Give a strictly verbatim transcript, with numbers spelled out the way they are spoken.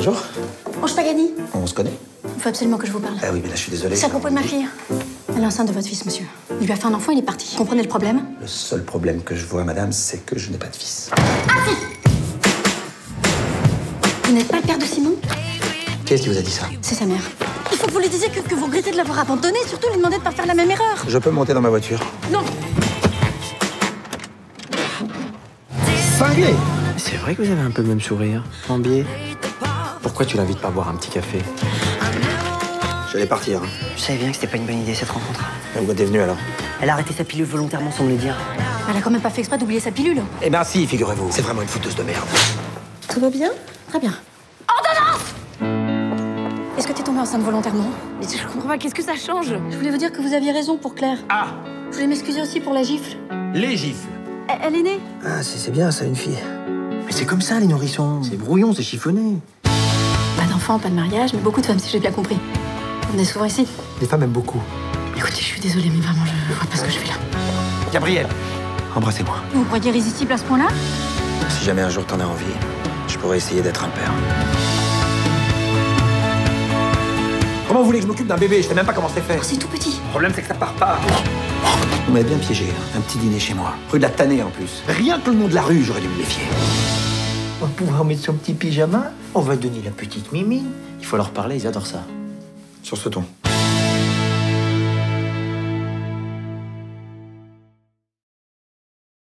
Bonjour. Ange Pagani. On se connaît? Il faut absolument que je vous parle. Ah oui, mais là, je suis désolé. C'est à propos de ma fille. Elle est enceinte de votre fils, monsieur. Il lui a fait un enfant, il est parti. Comprenez le problème? Le seul problème que je vois, madame, c'est que je n'ai pas de fils. Ah si! Vous n'êtes pas le père de Simon? Qu'est-ce qui vous a dit ça? C'est sa mère. Il faut que vous lui disiez que, que vous regrettez de l'avoir abandonné, surtout lui demander de pas faire la même erreur. Je peux monter dans ma voiture? Non. Cinglé! C'est vrai que vous avez un peu le même sourire. En biais. Pourquoi tu l'invites pas à boire un petit café? J'allais partir. Hein. Je savais bien que c'était pas une bonne idée cette rencontre. Et pourquoi t'es venu alors? Elle a arrêté sa pilule volontairement sans me le dire. Elle a quand même pas fait exprès d'oublier sa pilule. Eh ben si, figurez-vous. C'est vraiment une fouteuse de merde. Tout va bien? Très bien. Ordonnance! Est-ce que t'es tombée enceinte volontairement? Mais je comprends pas, qu'est-ce que ça change? Je voulais vous dire que vous aviez raison pour Claire. Ah! Je voulais m'excuser aussi pour la gifle. Les gifles. Elle, elle est née? Ah, c'est bien ça, une fille. Mais c'est comme ça, les nourrissons. C'est brouillon, c'est chiffonné. Pas d'enfant, pas de mariage, mais beaucoup de femmes, si j'ai bien compris. Vous venez souvent ici? Les femmes aiment beaucoup. Écoutez, je suis désolée, mais vraiment, je vois pas ce que je fais là. Gabriel, embrassez-moi. Vous croyez irrésistible à ce point-là? Si jamais un jour t'en as envie, je pourrais essayer d'être un père. Comment vous voulez que je m'occupe d'un bébé? Je sais même pas comment c'est fait. C'est tout petit. Le problème, c'est que ça part pas. Vous m'avez bien piégé, hein. Un petit dîner chez moi. Rue de la Tannée, en plus. Rien que le nom de la rue, j'aurais dû me méfier. On va pouvoir mettre son petit pyjama. On va donner la petite mimine. Il faut leur parler, ils adorent ça. Sur ce ton.